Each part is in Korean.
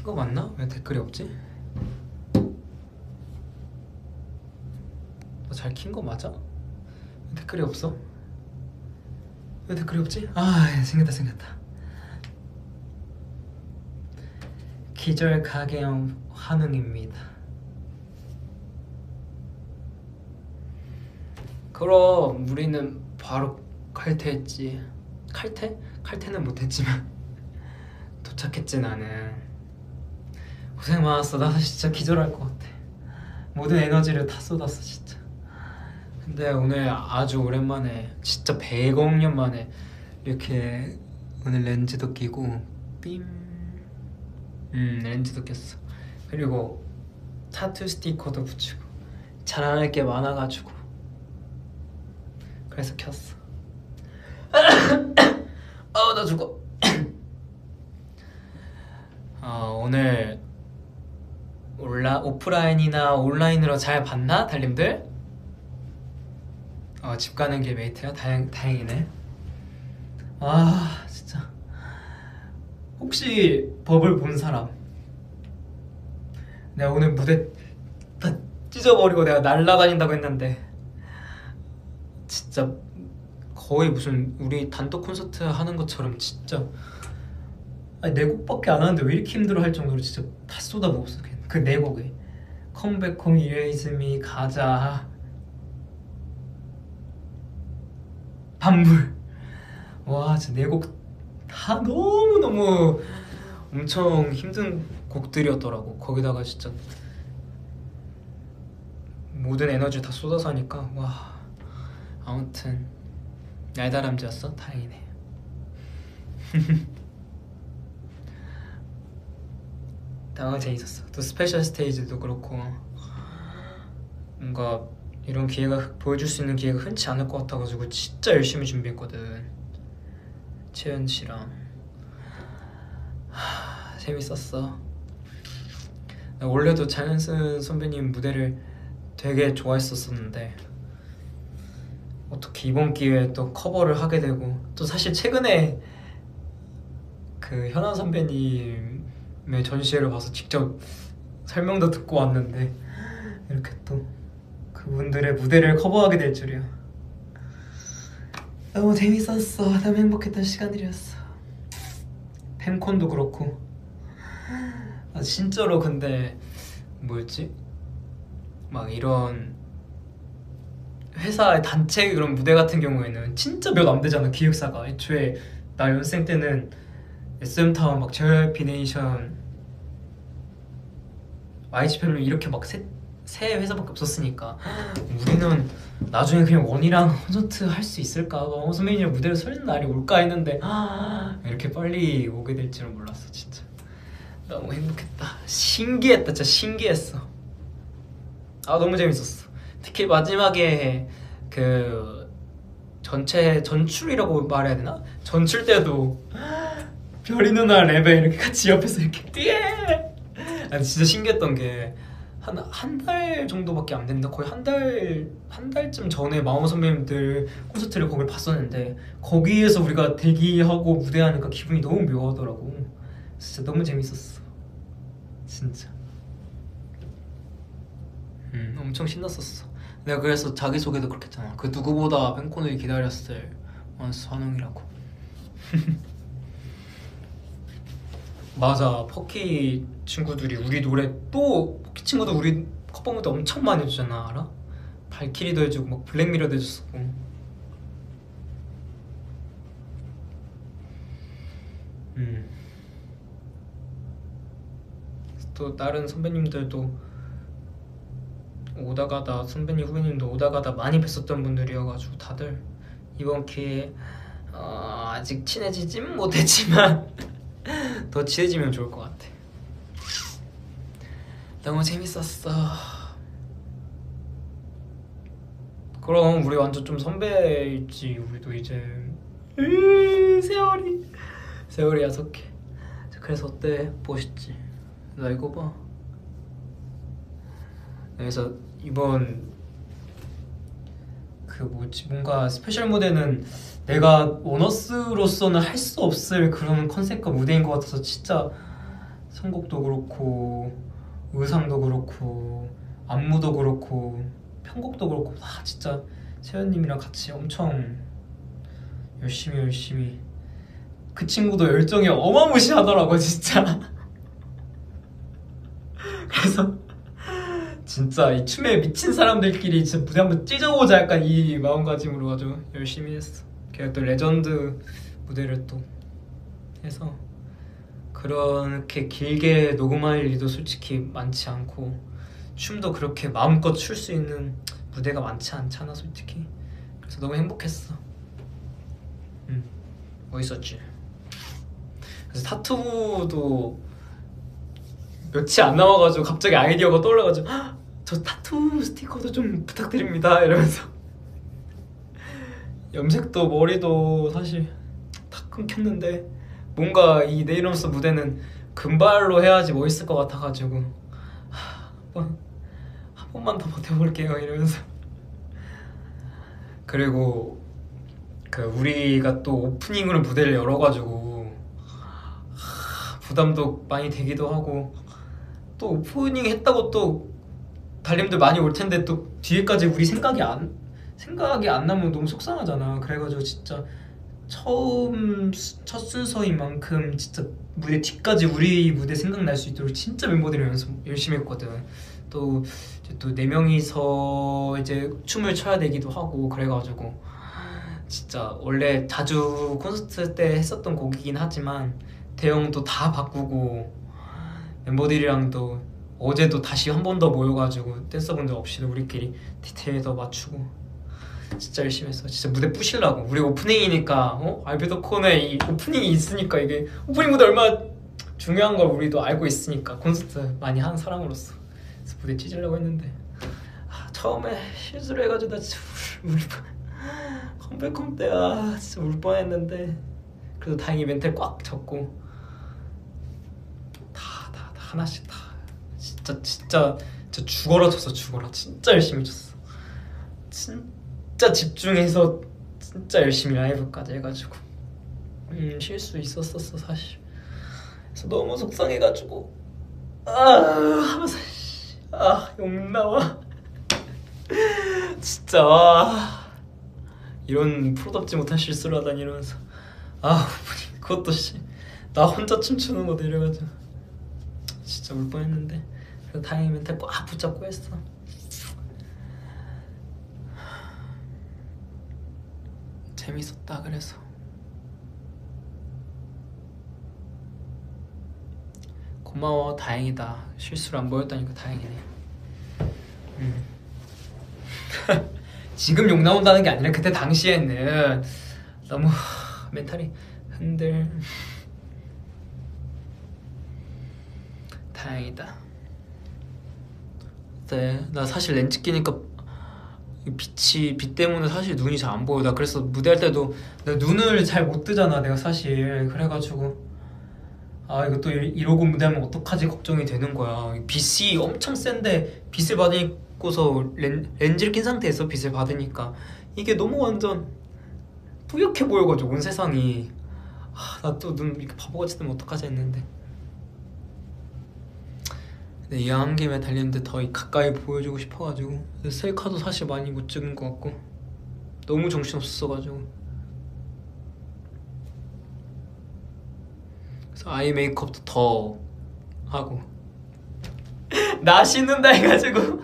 킨 거 맞나? 왜 댓글이 없지? 잘 킨 거 맞아? 왜 댓글이 없어? 왜 댓글이 없지? 아, 생겼다. 기절 가게형 환웅입니다. 그럼 우리는 바로 칼퇴했지. 칼퇴? 칼퇴는 못했지만 도착했지. 나는 고생 많았어. 나 진짜 기절할 것 같아. 모든 에너지를 다 쏟았어 진짜. 근데 오늘 아주 오랜만에, 진짜 100억 년 만에 이렇게 오늘 렌즈도 끼고 빔 렌즈도 꼈어. 그리고 타투 스티커도 붙이고 자랑할 게 많아가지고 그래서 켰어. 나 죽어. 오늘 오프라인이나 온라인으로 잘 봤나? 달님들? 집 가는 길 메이트야? 다행이네. 진짜 혹시 버블 본 사람? 내가 오늘 무대 다 찢어버리고 내가 날라다닌다고 했는데 진짜 거의 무슨 우리 단독 콘서트 하는 것처럼 진짜 네 곡밖에 안 하는데 왜 이렇게 힘들어 할 정도로 진짜 다 쏟아부었어. 그 네 곡에 컴백홈, 이레이즈미, 가자, 밤불. 와 진짜 네 곡 다 너무너무 엄청 힘든 곡들이었더라고. 거기다가 진짜 모든 에너지를 다 쏟아서 하니까 와, 아무튼 날다람쥐였어. 다행이네. 너무 재밌었어. 또 스페셜 스테이지도 그렇고 뭔가 이런 기회가 보여줄 수 있는 기회가 흔치 않을 것 같아가지고 진짜 열심히 준비했거든. 채연 씨랑 재밌었어. 원래도 장현승 선배님 무대를 되게 좋아했었는데 어떻게 이번 기회에 또 커버를 하게 되고, 또 사실 최근에 그 현아 선배님의 전시회를 봐서 직접 설명도 듣고 왔는데 이렇게 또 그분들의 무대를 커버하게 될 줄이야. 너무 재밌었어. 너무 행복했던 시간들이었어. 팬콘도 그렇고. 진짜로. 근데 뭐였지? 막 이런 회사의 단체 그런 무대 같은 경우에는 진짜 몇 안 되잖아, 기획사가. 애초에 나 연생 때는 SM타운, 막 JYP 네이션, YG팬룸 이렇게 막 세 회사밖에 없었으니까 우리는 나중에 그냥 원이랑 콘서트 할 수 있을까, 선배님이랑 무대를 서는 날이 올까 했는데 이렇게 빨리 오게 될 줄은 몰랐어. 진짜 너무 행복했다. 신기했다. 진짜 신기했어. 너무 재밌었어. 특히 마지막에 그 전체 전출이라고 말해야 되나? 전출 때도 별이 누나 랩에 이렇게 같이 옆에서 이렇게 띠에. 진짜 신기했던 게 한 달 정도밖에 안 됐는데 거의 한 달쯤 전에 마오 선배님들 콘서트를 거길 봤었는데 거기에서 우리가 대기하고 무대하니까 기분이 너무 묘하더라고. 진짜 너무 재밌었어. 진짜. 엄청 신났었어. 내가 그래서 자기소개도 그렇게 했잖아. 그 누구보다 팬콘을 기다렸을 원수 환웅이라고. 맞아, 퍼키 친구들이 우리 노래, 또 퍼키 친구도 우리 커버 무대 엄청 많이 해주잖아. 알아? 발키리도 해주고 막 블랙미러도 해줬었고. 또 다른 선배님들도 오다가다, 선배님 후배님도 오다가다 많이 뵀었던 분들이어가지고 다들 이번 기회에 아직 친해지진 못했지만 더 친해지면 좋을 것 같아. 너무 재밌었어. 그럼 우리 완전 좀 선배일지. 우리도 이제 세월이 야속해. 그래서 어때? 멋있지? 나 이거 봐. 그래서 이번 그 뭐지, 뭔가 스페셜 무대는 내가 원어스로서는 할 수 없을 그런 컨셉과 무대인 것 같아서 진짜 선곡도 그렇고 의상도 그렇고 안무도 그렇고 편곡도 그렇고 다 진짜 세연님이랑 같이 엄청 열심히 그 친구도 열정이 어마무시하더라고 진짜. 그래서 진짜 이 춤에 미친 사람들끼리 진짜 무대 한번 찢어보자 약간 이 마음가짐으로 아주 열심히 했어. 걔가 또 레전드 무대를 또 해서 그렇게 길게 녹음할 일도 솔직히 많지 않고 춤도 그렇게 마음껏 출 수 있는 무대가 많지 않잖아 솔직히. 그래서 너무 행복했어. 멋있었지. 그래서 타투도 며칠 안 남아가지고 갑자기 아이디어가 떠올라가지고 저 타투 스티커도 좀 부탁드립니다 이러면서 염색도 머리도 사실 다 끊겼는데 뭔가 이 네일럼스 무대는 금발로 해야지 멋있을 것 같아가지고 한 번만 더 버텨볼게요 이러면서. 그리고 그 우리가 또 오프닝으로 무대를 열어가지고 부담도 많이 되기도 하고 또 오프닝 했다고 또 달님들 많이 올 텐데 또 뒤에까지 우리 생각이 안 나면 너무 속상하잖아. 그래가지고 진짜 첫 순서인 만큼 진짜 무대 뒤까지 우리 무대 생각날 수 있도록 진짜 멤버들이 연습 열심히 했거든. 또 네 명이서 이제 춤을 춰야 되기도 하고 그래가지고 진짜 원래 자주 콘서트 때 했었던 곡이긴 하지만 대형도 다 바꾸고 멤버들이랑도 어제도 다시 한 번 더 모여가지고 댄서분들 없이도 우리끼리 디테일 더 맞추고 진짜 열심히 했어. 진짜 무대 부시려고. 우리 오프닝이니까 알베도콘에 이 오프닝이 있으니까 이게 오프닝 무대 얼마나 중요한 걸 우리도 알고 있으니까 콘서트 많이 한 사람으로서 그래서 무대 찢으려고 했는데 처음에 실수를 해가지고 나 진짜 컴백홈 때 진짜 울 뻔했는데 그래도 다행히 멘탈 꽉 잡고 다 하나씩 다 진짜 죽어라 쳤어. 진짜 열심히 쳤어. 진짜 집중해서 진짜 열심히 라이브까지 해가지고 실수 있었었어 사실. 그래서 너무 속상해가지고 하면서 욕 나와. 진짜 이런 프로답지 못한 실수를 하다니 이러면서 그것도 나 혼자 춤추는 거 내려가지고 진짜 울 뻔했는데 그래도 다행히 멘탈 꽉 붙잡고 했어. 재밌었다. 그래서 고마워. 다행이다. 실수를 안 보였다니까 다행이네. 지금 욕 나온다는 게 아니라 그때 당시에는 너무 멘탈이 다행이다. 네, 나 사실 렌즈 끼니까 빛 때문에 사실 눈이 잘 안 보여. 나 그래서 무대할 때도 나 눈을 잘 못 뜨잖아 내가 사실. 그래가지고 이거 또 이러고 무대하면 어떡하지 걱정이 되는 거야. 빛이 엄청 센데 빛을 받으고서 렌즈를 낀 상태에서 빛을 받으니까 이게 너무 완전 뿌옇게 보여가지고 온 세상이 나 또 눈 이렇게 바보같이 뜨면 어떡하지 했는데 이왕한 김에 달리는데 더 가까이 보여주고 싶어가지고 셀카도 사실 많이 못 찍은 것 같고 너무 정신없었어가지고 그래서 아이 메이크업도 더 하고 나 씻는다 해가지고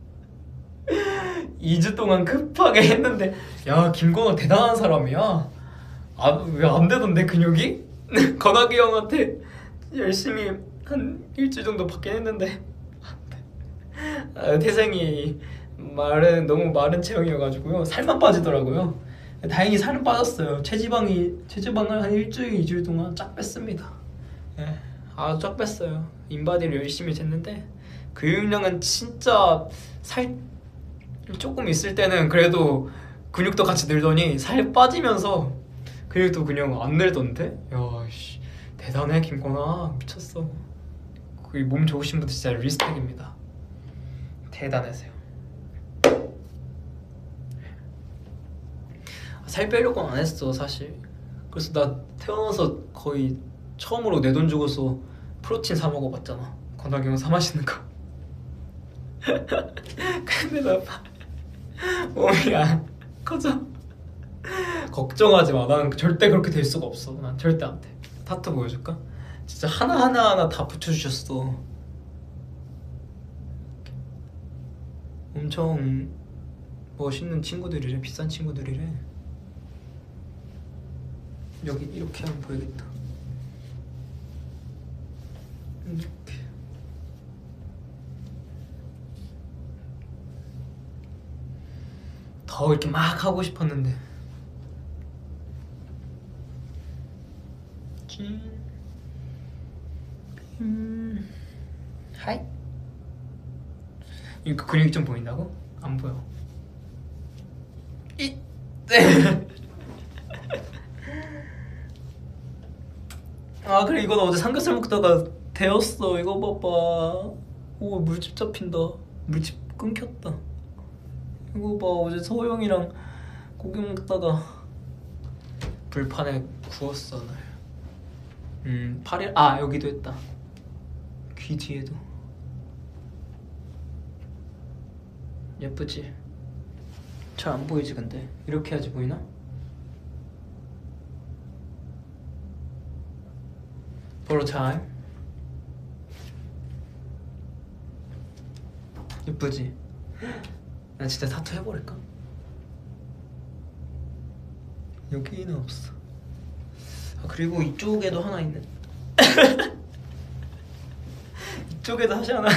2주 동안 급하게 했는데 야 김건호 대단한 사람이야. 왜 안 되던데 근육이? 건학이 형한테 열심히 한 일주일 정도 받긴 했는데 태생이 너무 마른 체형이어가지고요 살만 빠지더라고요. 다행히 살은 빠졌어요. 체지방을 한 일주일 2주일 동안 쫙 뺐습니다. 아주 쫙 뺐어요. 인바디를 열심히 쟀는데 근육량은 진짜 살 조금 있을 때는 그래도 근육도 같이 늘더니 살 빠지면서 근육도 그냥 안 늘던데? 야 씨, 대단해 김건아. 미쳤어. 몸 좋으신 분들 진짜 리스펙입니다. 대단하세요. 살 빼려고 안 했어 사실. 그래서 나 태어나서 거의 처음으로 내 돈 주고서 프로틴 사 먹어봤잖아. 건강이 형 사 마시는 거. 근데 나 몸이 안 커져. 걱정하지 마. 난 절대 그렇게 될 수가 없어. 난 절대 안 돼. 타투 보여줄까? 진짜 하나하나 다 붙여주셨어. 엄청 멋있는 친구들이래. 비싼 친구들이래. 여기 이렇게 하면 보이겠다. 이렇게. 더 이렇게 막 하고 싶었는데. 하이. 이거 근육이 좀 보인다고? 안 보여. 이. 아 그래 이건 어제 삼겹살 먹다가 데웠어. 이거 봐봐. 오 물집 잡힌다. 물집 끊겼다. 이거 봐 어제 서호영이랑 고기 먹다가 불판에 구웠어 날. 팔이 아 여기도 했다. 귀 뒤에도. 예쁘지? 잘 안 보이지 근데 이렇게 해야지 보이나? 보러 타임. 예쁘지? 나 진짜 타투 해버릴까? 여기는 없어. 아 그리고 이쪽에도 하나 있네. 이쪽에도 사실 하나.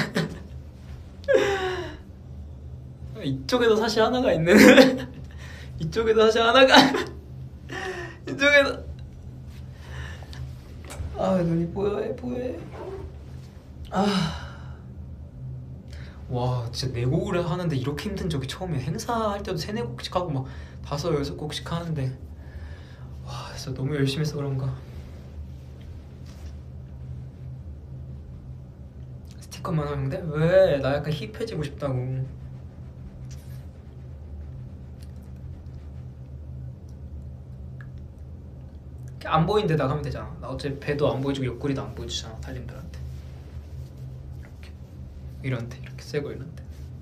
이쪽에도 사실 하나가 있는. 이쪽에도 사실 하나가. 이쪽에도. 아 눈이 뽀얘. 와 진짜 4곡을 하는데 이렇게 힘든 적이 처음이야. 행사할 때도 3-4곡씩 하고 막 5-6곡씩 하는데 와 진짜 너무 열심히 해서 그런가. 스티커만 하는데? 왜? 나 약간 힙해지고 싶다고. 안 보이는 데다가 하면 되잖아. 나 어차피 배도 안 보여주고 옆구리도 안 보여주잖아 달님들한테. 이렇게 이런데 이렇게 세고 이런데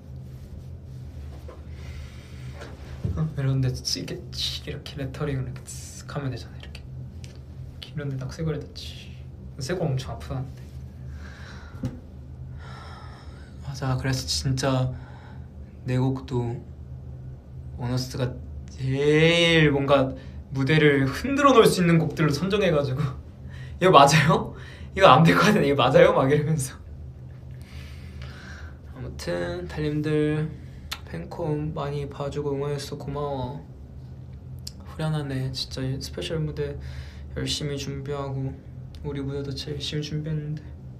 이런데 이렇게 레터링을 이렇게 쓱 하면 되잖아. 이렇게 이런데 딱 세고 이랬다. 세고 엄청 아프다는데. 맞아. 그래서 진짜 내 곡도 원어스가 제일 뭔가 무대를 흔들어 놓을 수 있는 곡들로 선정해가지고 이거 맞아요? 이거 안 될 것 같은데 이거 맞아요? 막 이러면서. 아무튼 달님들 팬콘 많이 봐주고 응원해줘서 고마워. 후련하네 진짜. 스페셜 무대 열심히 준비하고 우리 무대도 제일 열심히 준비했는데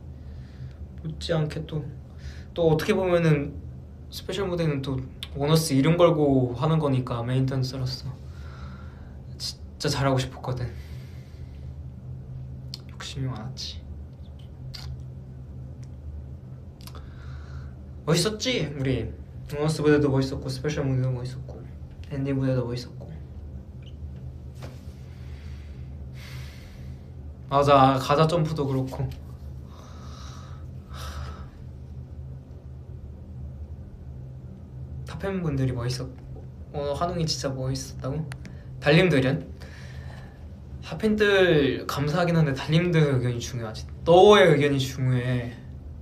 못지않게 또 어떻게 보면은 스페셜 무대는 또 원어스 이름 걸고 하는 거니까 메인 댄서로서 진짜 잘하고 싶었거든. 욕심이 많았지. 멋있었지? 우리 원어스 무대도 멋있었고 스페셜 무대도 멋있었고 앤디 무대도 멋있었고. 맞아 가자 점프도 그렇고. 탑팬분들이 멋있었고 한웅이 진짜 멋있었다고? 달님들은? 핫팬들 감사하긴 한데 달님들 의견이 중요하지. 너의 의견이 중요해.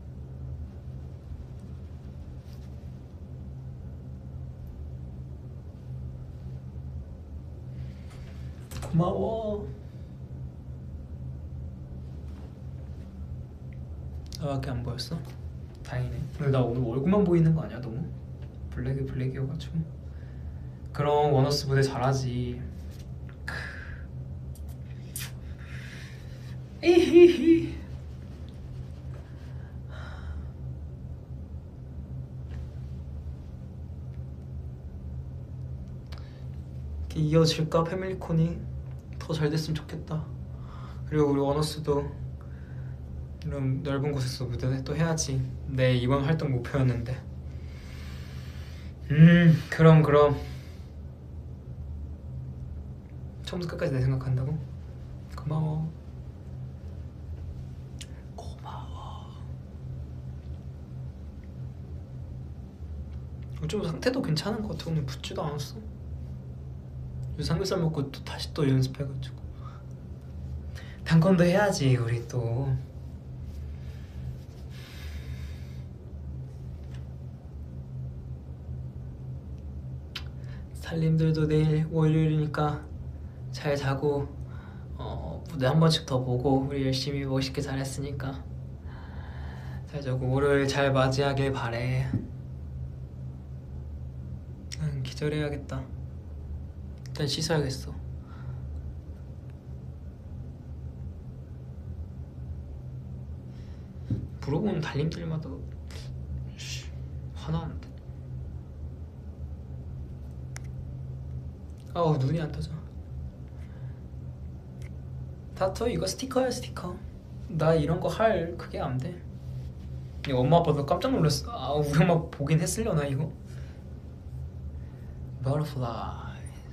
고마워. 나밖에 안 보였어? 다행이네. 근데 나 오늘 얼굴만 보이는 거 아니야 너무? 블랙이어가지고. 그럼 원어스 무대 잘하지. 이히히. 이어질까? 패밀리콘이 더 잘 됐으면 좋겠다. 그리고 우리 원어스도 이런 넓은 곳에서 무대 또 해야지. 내 이번 활동 목표였는데. 그럼 처음부터 끝까지 내 생각한다고? 고마워. 고마워. 좀 상태도 괜찮은 것 같아. 오늘 붓지도 않았어. 삼겹살 먹고 또 다시 또 연습해가지고 단권도 해야지 우리 또. 살림들도 내일 월요일이니까 잘 자고 무대 한 번씩 더 보고 우리 열심히 멋있게 잘했으니까 잘 자고 월요일 잘 맞이하길 바래. 기절해야겠다. 일단 씻어야겠어. 물어보는 달님들마다 화나는데. 아우 눈이 안 떠져. 다터 이거 스티커야 스티커. 나 이런 거 할 그게 안 돼. 이거 엄마 아빠도 깜짝 놀랐어. 아 우리 엄마 보긴 했으려나 이거? Butterflies.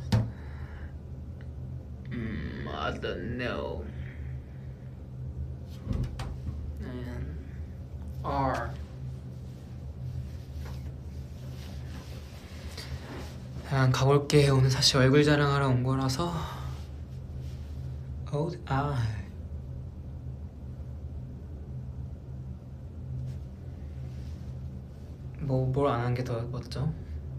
I don't know. And R. 그냥 가볼게. 오늘 사실 얼굴 자랑하러 온 거라서. 뭘 안 한 게 더 멋져?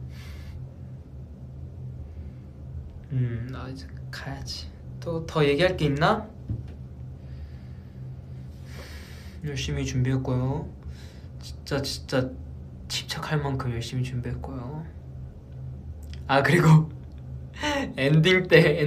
나 이제 가야지. 또 더 얘기할 게 있나? 열심히 준비했고요. 진짜 집착할 만큼 열심히 준비했고요. 아 그리고 엔딩 때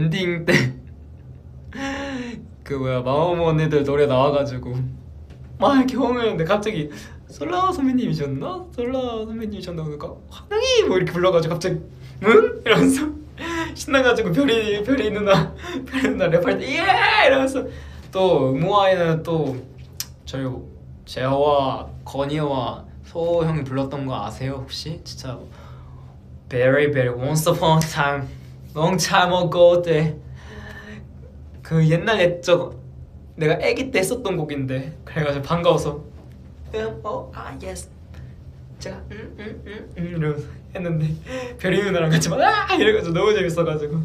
그 뭐야 마마무 애들 노래 나와가지고 막 이렇게 호응했는데 갑자기 솔라 선배님이셨나? 솔라 선배님이셨나? 그러니까 화영이 뭐 이렇게 불러가지고 갑자기 응? 이러면서 신나가지고 별이 누나 랩할 때 예! 이러면서 또 음모아이는 또 저희 재호와 건이와 소 형이 불렀던 거 아세요 혹시? 진짜 very once upon a time long time ago 때 그 옛날 옛적 내가 애기 때 했었던 곡인데 그래가지고 반가워서 yes 제가 이러면서 했는데 별이 누나랑 같이 막 이래가지고 너무 재밌어가지고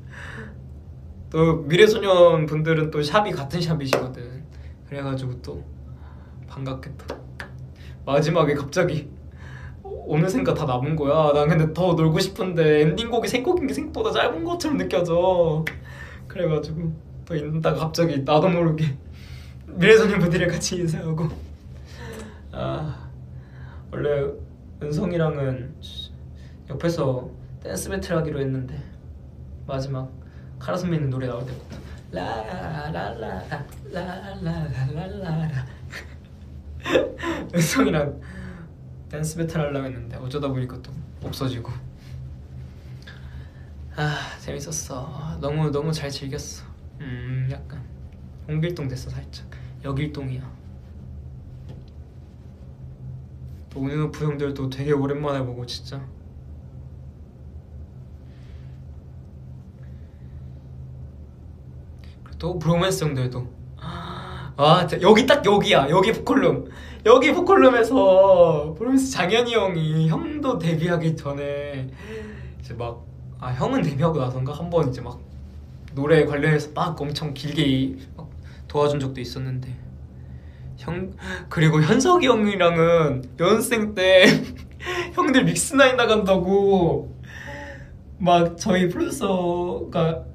또 미래소년 분들은 또 샵이 같은 샵이시거든. 그래가지고 또 반갑게 또 마지막에 갑자기 어느샌가 다 남은 거야. 난 근데 더 놀고 싶은데 엔딩곡이 생각인 게 생각보다 짧은 것처럼 느껴져. 그래가지고 또 있다가 갑자기 나도 모르게 미래소년 분들이랑 같이 인사하고 원래 은성이랑은 옆에서 댄스 배틀 하기로 했는데 마지막 카라 선배님 노래 나올 때부터 라라라라라라라라라 은성이랑 댄스 배틀 하려고 했는데 어쩌다 보니까 또 없어지고 재밌었어. 너무 잘 즐겼어. 약간 홍길동 됐어 살짝. 여길동이야. 또 운이노프 형들도 되게 오랜만에 보고 진짜 또 브로맨스 형들도 여기 딱 여기야. 여기 보컬룸에서 브로맨스 장현이 형이 형도 데뷔하기 전에 이제 막 형은 데뷔하고 나선가 한번 이제 막 노래 관련해서 막 엄청 길게 막 도와준 적도 있었는데 그리고 현석이 형이랑은 연습생 때 형들 믹스나인 나간다고 막 저희 프로듀서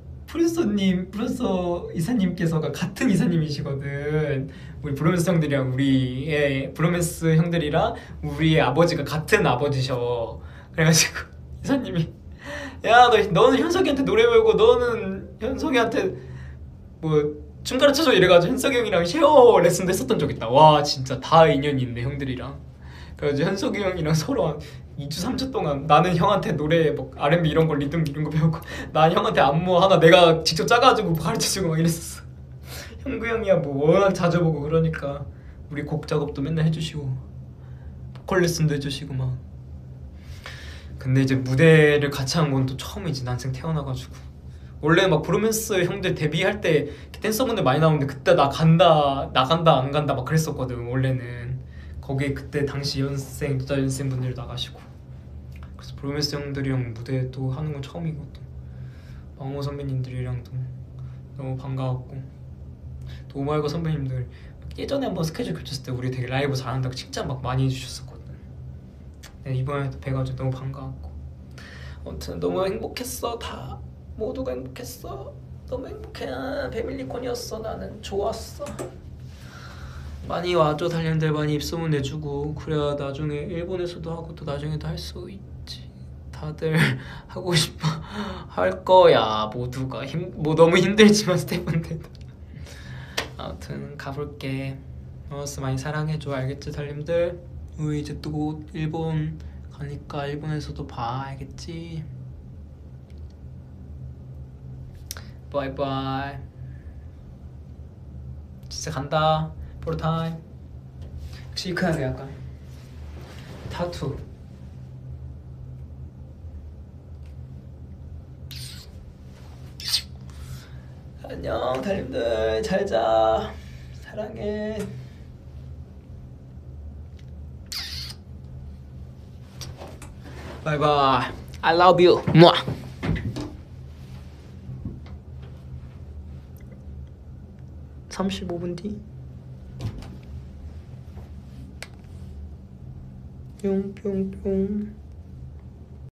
이사님께서가 같은 이사님이시거든. 우리 브로맨스 형들이랑 우리의 브로맨스 형들이랑 우리의 아버지가 같은 아버지셔. 그래가지고 이사님이 야 너는 현석이한테 노래 배우고 너는 현석이한테 뭐 춤 가르쳐줘 이래가지고 현석이 형이랑 쉐어 레슨도 했었던 적 있다. 와 진짜 다 인연이 있네 형들이랑. 그래가지고 현석이 형이랑 서로 한 2주 3주 동안 나는 형한테 노래 뭐 R&B 이런 거 리듬 이런 거 배우고 난 형한테 안무 하나 내가 직접 짜가지고 가르쳐주고 막 이랬었어. 형구 형이야 뭐 워낙 자주 보고 그러니까 우리 곡 작업도 맨날 해주시고 보컬 레슨도 해주시고 막. 근데 이제 무대를 같이 한 건 또 처음이지. 난생 태어나가지고. 원래 막 브로맨스 형들 데뷔할 때 댄서분들 많이 나오는데 그때 나간다 안 간다 막 그랬었거든 원래는. 거기에 그때 당시 여자 연습생 분들 나가시고 그래서 브로메스 형들이랑 무대 또 하는 건 처음이거든. 망호 선배님들이랑도 너무 반가웠고, 또 오마이걸 선배님들 예전에 한번 스케줄 겹쳤을 때 우리 되게 라이브 잘한다고 칭찬 막 많이 해주셨었거든. 네, 이번에 또 뵈가지고 너무 반가웠고, 아무튼 너무 행복했어. 다 모두가 행복했어. 너무 행복해. 패밀리콘이었어. 나는 좋았어. 많이 와줘. 달님들 많이 입소문 내주고, 그래야 나중에 일본에서도 하고 또 나중에도 할 수 있지. 다들 하고 싶어 할 거야. 모두가 뭐 너무 힘들지만 스태프분들도. 아무튼 가볼게. 너스 많이 사랑해줘. 알겠지 달님들? 우리 이제 또 곧 일본 가니까 일본에서도 봐. 알겠지? 바이바이. 진짜 간다. 포르 타임. 시크하게 약간 타투. 안녕 달님들, 잘자. 사랑해. 바이바이. I love you. 35분 뒤. 뿅뿅뿅.